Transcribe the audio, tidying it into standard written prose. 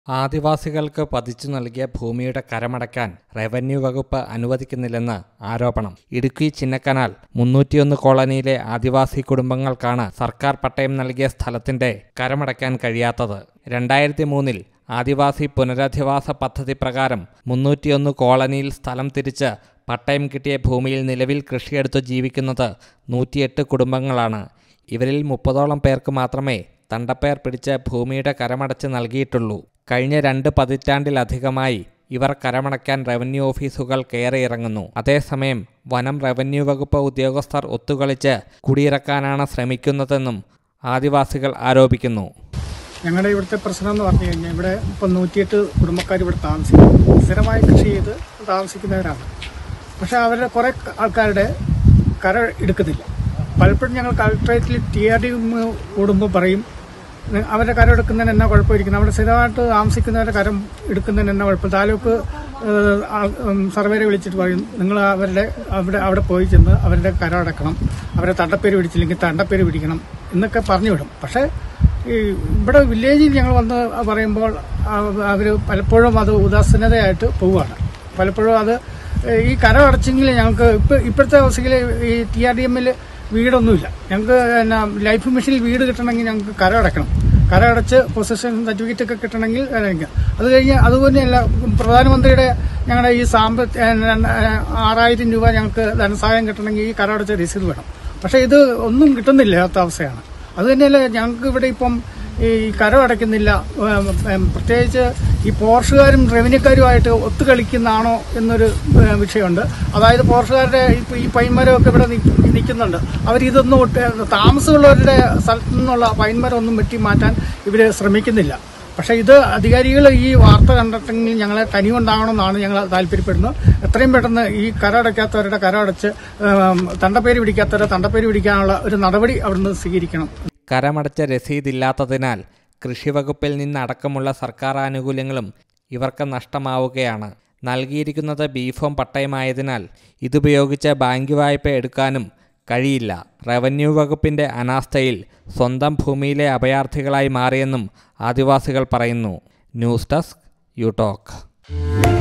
ആദിവാസികൾക്ക് പതിച്ചു നൽകിയ ഭൂമിയുടെ കരമടയ്ക്കാൻ റവന്യൂ വകുപ്പ് അനുവദിക്കുന്നില്ലെന്ന് ആരോപണം. ഇടുക്കി ചിന്നക്കനാൽ 301 കോളനിയിലെ ആദിവാസി കുടുംബങ്ങൾക്കാണ് സർക്കാർ പട്ടയം നൽകിയ സ്ഥലത്തിന്റെ കരമടയ്ക്കാൻ കഴിയാത്തത്. 2003-ൽ ആദിവാസി പുനരധിവാസ പദ്ധതി പ്രകാരം 301 കോളനിയിൽ സ്ഥലം തിരിച്ച് പട്ടയം കിട്ടിയ ഭൂമിയിൽ നിലവിൽ കൃഷിയെടുത്ത് ജീവിക്കുന്നത് 108 കുടുംബങ്ങളാണ്. ഇവരിൽ 30ഓളം പേർക്ക് മാത്രമേ തണ്ടപ്പേർ പിടിച്ച് ഭൂമിയുടെ കരമടച്ച് നൽകിയിട്ടുള്ളൂ. കഴിഞ്ഞ 2 പതിറ്റാണ്ടിലധികമായി ഇവർ കരമടയ്ക്കാൻ റവന്യൂ ഓഫീസുകൾ കയറിയിറങ്ങുന്നു. അതേസമയം വനം റവന്യൂ വകുപ്പ് ഉദ്യോഗസ്ഥർ ഒത്തുകളിച്ച് കുടിയിറക്കാനാണ് ശ്രമിക്കുന്നതെന്നും ആദിവാസികൾ ആരോപിക്കുന്നു. ഞങ്ങളുടെ ഇവിടുത്തെ പ്രശ്നം എന്ന് പറഞ്ഞു കഴിഞ്ഞാൽ ഇവിടെ ഇപ്പം 108 കുടുംബക്കാർ ഇവിടെ താമസിക്കുന്നു. സ്ഥിരമായി കൃഷി ചെയ്ത് താമസിക്കുന്നവരാണ്. പക്ഷേ അവരുടെ കുറേ ആൾക്കാരുടെ കര എടുക്കുന്നില്ല. പലപ്പോഴും ഞങ്ങൾ കളക്ടറേറ്റിൽ TRD കൂടുമ്പോൾ പറയും അവരുടെ കരം എടുക്കുന്നതിന് എന്നാ കുഴപ്പമിരിക്കുന്നു, അവിടെ സ്ഥിരമായിട്ട് താമസിക്കുന്നവരുടെ കരം എടുക്കുന്നതിന് എന്നാ കുഴപ്പം. താലൂക്ക് സർവേരെ വിളിച്ചിട്ട് പറയും നിങ്ങൾ അവിടെ പോയി ചെന്ന് അവരുടെ കരം അടക്കണം, അവരെ തണ്ടപ്പേര് പിടിച്ചില്ലെങ്കിൽ തണ്ടപ്പേര് പിടിക്കണം എന്നൊക്കെ പറഞ്ഞു വിടും. പക്ഷേ ഈ ഇവിടെ വില്ലേജിൽ ഞങ്ങൾ വന്ന് പറയുമ്പോൾ അവർ പലപ്പോഴും അത് ഉദാസീനതയായിട്ട് പോവുകയാണ്. പലപ്പോഴും അത് ഈ കരം അടച്ചെങ്കിൽ ഞങ്ങൾക്ക് ഇപ്പോഴത്തെ അവസ്ഥയിൽ ഈ TRDMൽ വീടൊന്നുമില്ല. ഞങ്ങൾക്ക് ലൈഫ് മിഷനിൽ വീട് കിട്ടണമെങ്കിൽ ഞങ്ങൾക്ക് കരം അടയ്ക്കണം. കരം അടച്ച് പൊസഷൻ സർട്ടിഫിക്കറ്റ് ഒക്കെ കിട്ടണമെങ്കിൽ അത് കഴിഞ്ഞ് അതുപോലെയല്ല പ്രധാനമന്ത്രിയുടെ ഞങ്ങളുടെ ഈ 6000 രൂപ ഞങ്ങൾക്ക് ധനസഹായം കിട്ടണമെങ്കിൽ ഈ കരം അടച്ച രസീത് വേണം. പക്ഷേ ഇത് ഒന്നും കിട്ടുന്നില്ലാത്ത അവസ്ഥയാണ്. അത് തന്നെയല്ല ഞങ്ങൾക്ക് ഇവിടെ ഇപ്പം ഈ കരം അടയ്ക്കുന്നില്ല. പ്രത്യേകിച്ച് ഈ പോർഷുകാരും റവന്യൂക്കാരുമായിട്ട് ഒത്തുകളിക്കുന്നതാണോ എന്നൊരു വിഷയമുണ്ട്. അതായത് പോർഷുകാരുടെ ഈ പൈൻമരമൊക്കെ ഇവിടെ നിൽക്കുന്നുണ്ട്. അവരിതൊന്നും താമസമുള്ളവരുടെ സ്ഥലത്തു നിന്നുള്ള പൈൻമരം ഒന്നും വെട്ടി മാറ്റാൻ ഇവർ ശ്രമിക്കുന്നില്ല. പക്ഷേ ഇത് അധികാരികൾ ഈ വാർത്ത കണ്ടിട്ടെങ്കിൽ ഞങ്ങളെ കനിവുണ്ടാകണമെന്നാണ് ഞങ്ങൾ താല്പര്യപ്പെടുന്നത്. എത്രയും പെട്ടെന്ന് ഈ കരം അടയ്ക്കാത്തവരുടെ കരം അടച്ച് തണ്ടപ്പേര് പിടിക്കാത്തവരെ തണ്ടപ്പേര് പിടിക്കാനുള്ള ഒരു നടപടി അവിടുന്ന് സ്വീകരിക്കണം. കരമടച്ച രസീതില്ലാത്തതിനാൽ കൃഷിവകുപ്പിൽ നിന്നടക്കമുള്ള സർക്കാർ ആനുകൂല്യങ്ങളും ഇവർക്ക് നഷ്ടമാവുകയാണ്. നൽകിയിരിക്കുന്നത് ബിഫോം പട്ടയമായതിനാൽ ഇതുപയോഗിച്ച് ബാങ്ക് വായ്പ എടുക്കാനും കഴിയില്ല. റവന്യൂ വകുപ്പിൻ്റെ അനാസ്ഥയിൽ സ്വന്തം ഭൂമിയിലെ അഭയാർത്ഥികളായി മാറിയെന്നും ആദിവാസികൾ പറയുന്നു. News desk you talk.